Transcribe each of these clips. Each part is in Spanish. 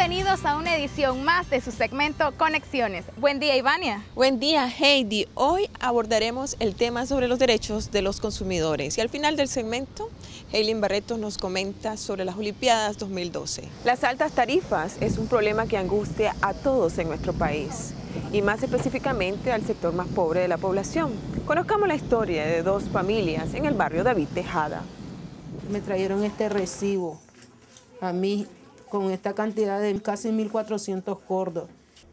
Bienvenidos a una edición más de su segmento Conexiones. Buen día, Ivania. Buen día, Heidi. Hoy abordaremos el tema sobre los derechos de los consumidores. Y al final del segmento, Heilin Barreto nos comenta sobre las Olimpiadas 2012. Las altas tarifas es un problema que angustia a todos en nuestro país, y más específicamente al sector más pobre de la población. Conozcamos la historia de dos familias en el barrio David Tejada. Me trajeron este recibo a mí con esta cantidad de casi 1.400 cordos.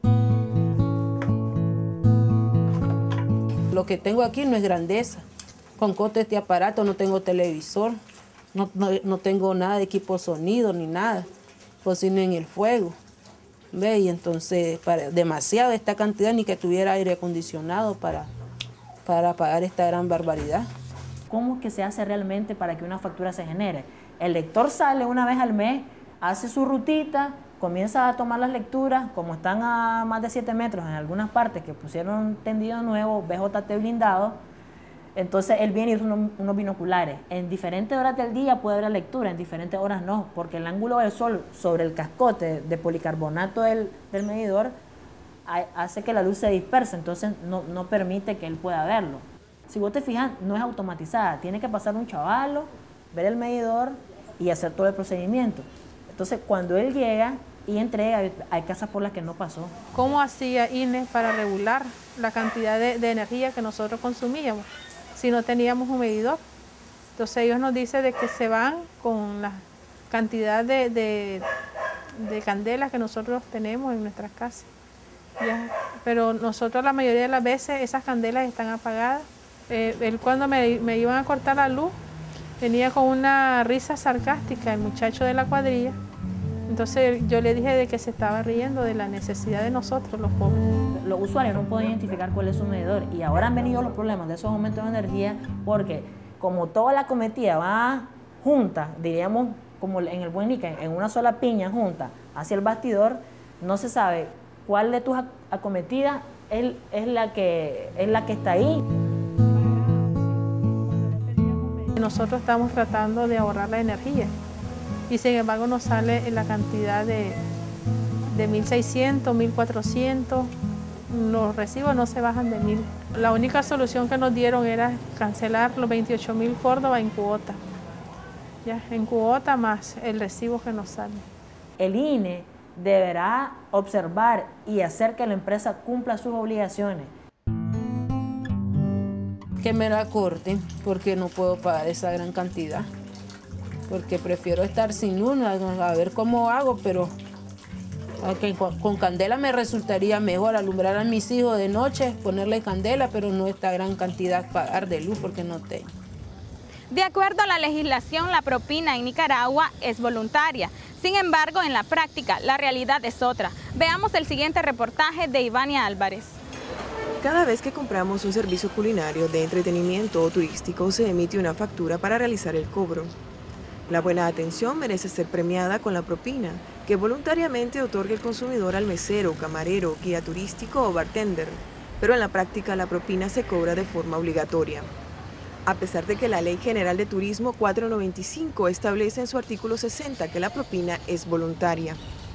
Lo que tengo aquí no es grandeza. Con costo de este aparato no tengo televisor, no tengo nada de equipo sonido ni nada. Cocino en el fuego. ¿Ve? Y entonces, demasiado esta cantidad, ni que tuviera aire acondicionado para pagar esta gran barbaridad. ¿Cómo es que se hace realmente para que una factura se genere? El lector sale una vez al mes, hace su rutita, comienza a tomar las lecturas, como están a más de 7 metros en algunas partes que pusieron tendido nuevo, BJT blindado, entonces él viene y usa unos binoculares. En diferentes horas del día puede haber lectura, en diferentes horas no, porque el ángulo del sol sobre el cascote de policarbonato del medidor hace que la luz se disperse, entonces no permite que él pueda verlo. Si vos te fijas, no es automatizada, tiene que pasar un chavalo, ver el medidor y hacer todo el procedimiento. Entonces, cuando él llega y entrega, hay casas por las que no pasó. ¿Cómo hacía INE para regular la cantidad de energía que nosotros consumíamos si no teníamos un medidor? Entonces ellos nos dicen de que se van con la cantidad de candelas que nosotros tenemos en nuestras casas. Ya. Pero nosotros la mayoría de las veces esas candelas están apagadas. Él cuando me iban a cortar la luz, venía con una risa sarcástica, el muchacho de la cuadrilla. Entonces yo le dije de que se estaba riendo de la necesidad de nosotros, los pobres. Los usuarios no pueden identificar cuál es su medidor y ahora han venido los problemas de esos aumentos de energía porque como toda la cometida va junta, diríamos como en el buen Nica, en una sola piña junta hacia el bastidor, no se sabe cuál de tus acometidas es la que está ahí. Nosotros estamos tratando de ahorrar la energía y sin embargo nos sale en la cantidad de 1.600, 1.400, los recibos no se bajan de 1.000. La única solución que nos dieron era cancelar los 28.000 Córdoba en cuota, ya, en cuota más el recibo que nos sale. El INE deberá observar y hacer que la empresa cumpla sus obligaciones. Que me la corten porque no puedo pagar esa gran cantidad, porque prefiero estar sin luna, a ver cómo hago, pero con candela me resultaría mejor alumbrar a mis hijos de noche, ponerle candela, pero no esta gran cantidad pagar de luz porque no tengo. De acuerdo a la legislación, la propina en Nicaragua es voluntaria. Sin embargo, en la práctica, la realidad es otra. Veamos el siguiente reportaje de Ivania Álvarez. Cada vez que compramos un servicio culinario de entretenimiento o turístico, se emite una factura para realizar el cobro. La buena atención merece ser premiada con la propina, que voluntariamente otorga el consumidor al mesero, camarero, guía turístico o bartender. Pero en la práctica la propina se cobra de forma obligatoria. A pesar de que la Ley General de Turismo 495 establece en su artículo 60 que la propina es voluntaria.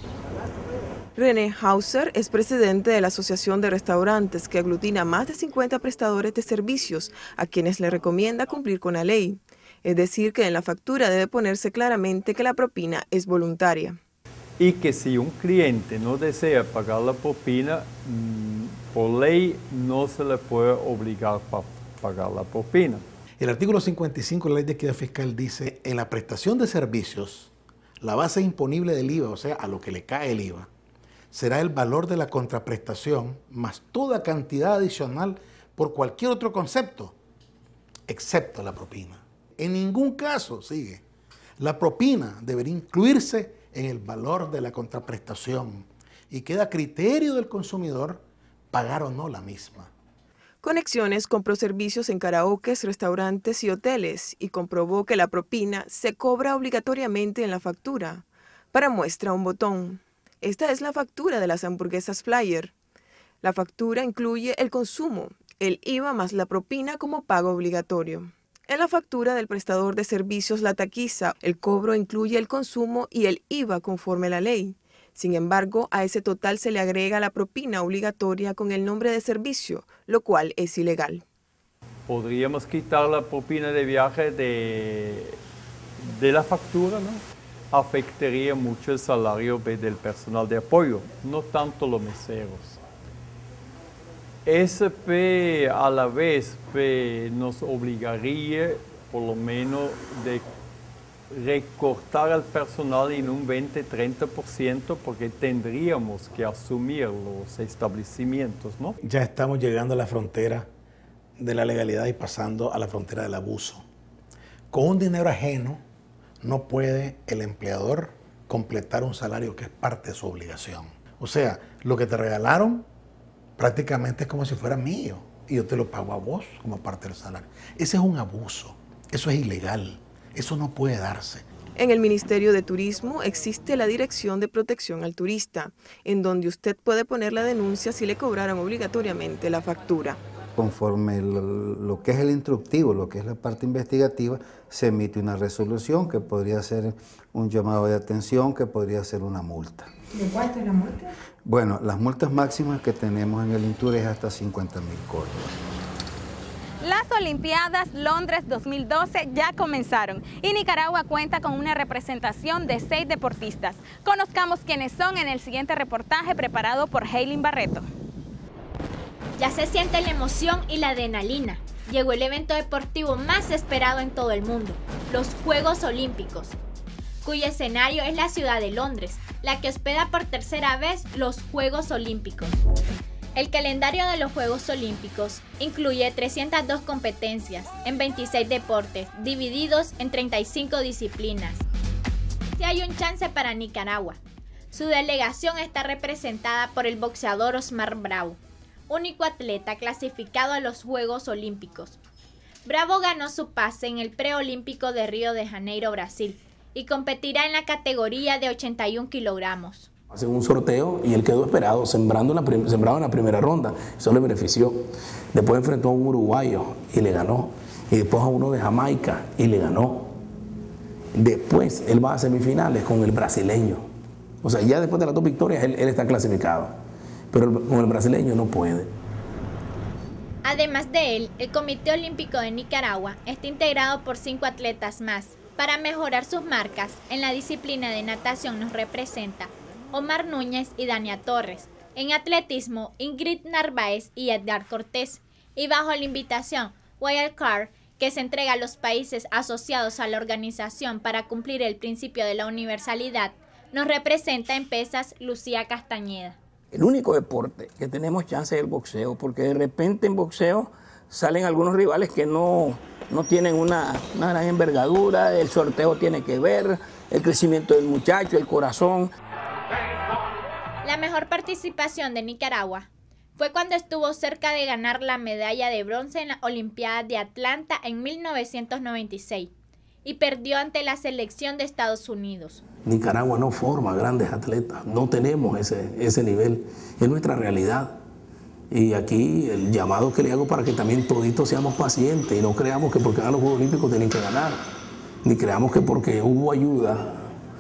René Hauser es presidente de la Asociación de Restaurantes, que aglutina más de 50 prestadores de servicios, a quienes le recomienda cumplir con la ley. Es decir, que en la factura debe ponerse claramente que la propina es voluntaria. Y que si un cliente no desea pagar la propina, por ley no se le puede obligar a pagar la propina. El artículo 55 de la Ley de Equidad Fiscal dice, en la prestación de servicios, la base imponible del IVA, o sea, a lo que le cae el IVA, será el valor de la contraprestación más toda cantidad adicional por cualquier otro concepto, excepto la propina. En ningún caso, sigue, la propina debería incluirse en el valor de la contraprestación y queda a criterio del consumidor pagar o no la misma. Conexiones compró servicios en karaokes, restaurantes y hoteles y comprobó que la propina se cobra obligatoriamente en la factura. Para muestra un botón. Esta es la factura de las hamburguesas Flyer. La factura incluye el consumo, el IVA más la propina como pago obligatorio. En la factura del prestador de servicios La Taquiza, el cobro incluye el consumo y el IVA conforme a la ley. Sin embargo, a ese total se le agrega la propina obligatoria con el nombre de servicio, lo cual es ilegal. Podríamos quitar la propina de viaje de la factura, ¿no? Afectaría mucho el salario del personal de apoyo, no tanto los meseros. Ese a la vez nos obligaría por lo menos de recortar al personal en un 20-30% porque tendríamos que asumir los establecimientos, ¿no? Ya estamos llegando a la frontera de la legalidad y pasando a la frontera del abuso. Con un dinero ajeno no puede el empleador completar un salario que es parte de su obligación. O sea, lo que te regalaron prácticamente es como si fuera mío y yo te lo pago a vos como parte del salario. Ese es un abuso, eso es ilegal, eso no puede darse. En el Ministerio de Turismo existe la Dirección de Protección al Turista, en donde usted puede poner la denuncia si le cobraron obligatoriamente la factura. Conforme lo que es el instructivo, lo que es la parte investigativa, se emite una resolución que podría ser un llamado de atención, que podría ser una multa. ¿De cuánto es la multa? Bueno, las multas máximas que tenemos en el Intur es hasta 50.000 córdobas. Las Olimpiadas Londres 2012 ya comenzaron y Nicaragua cuenta con una representación de 6 deportistas. Conozcamos quiénes son en el siguiente reportaje preparado por Heilin Barreto. Ya se siente la emoción y la adrenalina. Llegó el evento deportivo más esperado en todo el mundo, los Juegos Olímpicos, cuyo escenario es la ciudad de Londres, la que hospeda por tercera vez los Juegos Olímpicos. El calendario de los Juegos Olímpicos incluye 302 competencias en 26 deportes, divididos en 35 disciplinas. Si hay un chance para Nicaragua. Su delegación está representada por el boxeador Osmar Bravo, único atleta clasificado a los Juegos Olímpicos. Bravo ganó su pase en el preolímpico de Río de Janeiro, Brasil, y competirá en la categoría de 81 kilogramos. Hacen un sorteo y él quedó esperado, sembrado en la primera ronda. Eso le benefició. Después enfrentó a un uruguayo y le ganó. Y después a uno de Jamaica y le ganó. Después él va a semifinales con el brasileño. O sea, ya después de las 2 victorias él está clasificado. Pero con el brasileño no puede. Además de él, el Comité Olímpico de Nicaragua está integrado por 5 atletas más. Para mejorar sus marcas, en la disciplina de natación nos representa Omar Núñez y Dania Torres. En atletismo, Ingrid Narváez y Edgar Cortés. Y bajo la invitación Wild Card, que se entrega a los países asociados a la organización para cumplir el principio de la universalidad, nos representa en pesas Lucía Castañeda. El único deporte que tenemos chance es el boxeo, porque de repente en boxeo salen algunos rivales que no tienen una gran envergadura, el sorteo tiene que ver, el crecimiento del muchacho, el corazón. La mejor participación de Nicaragua fue cuando estuvo cerca de ganar la medalla de bronce en las Olimpiadas de Atlanta en 1996 y perdió ante la selección de Estados Unidos. Nicaragua no forma grandes atletas, no tenemos ese nivel, es nuestra realidad. Y aquí el llamado que le hago para que también toditos seamos pacientes y no creamos que porque ganan los Juegos Olímpicos tienen que ganar, ni creamos que porque hubo ayuda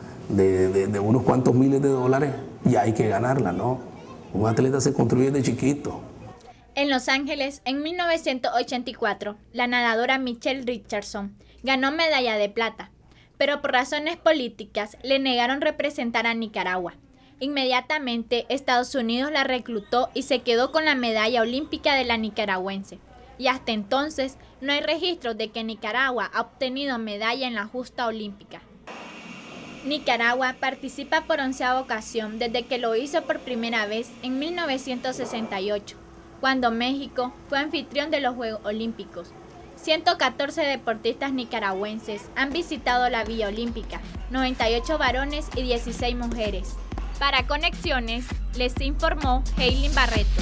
de unos cuantos miles de dólares ya hay que ganarla, ¿no? Un atleta se construye de chiquito. En Los Ángeles, en 1984, la nadadora Michelle Richardson ganó medalla de plata, pero por razones políticas le negaron representar a Nicaragua. Inmediatamente, Estados Unidos la reclutó y se quedó con la medalla olímpica de la nicaragüense. Y hasta entonces, no hay registros de que Nicaragua ha obtenido medalla en la justa olímpica. Nicaragua participa por 11ª ocasión desde que lo hizo por primera vez en 1968, cuando México fue anfitrión de los Juegos Olímpicos. 114 deportistas nicaragüenses han visitado la Villa Olímpica, 98 varones y 16 mujeres. Para Conexiones, les informó Heilin Barreto.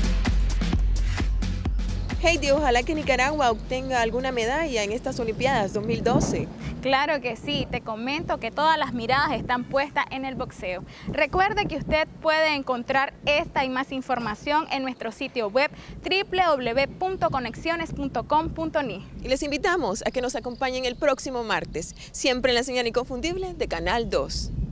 Heidi, ojalá que Nicaragua obtenga alguna medalla en estas Olimpiadas 2012. Claro que sí, te comento que todas las miradas están puestas en el boxeo. Recuerde que usted puede encontrar esta y más información en nuestro sitio web www.conexiones.com.ni. Y les invitamos a que nos acompañen el próximo martes, siempre en la señal inconfundible de Canal 2.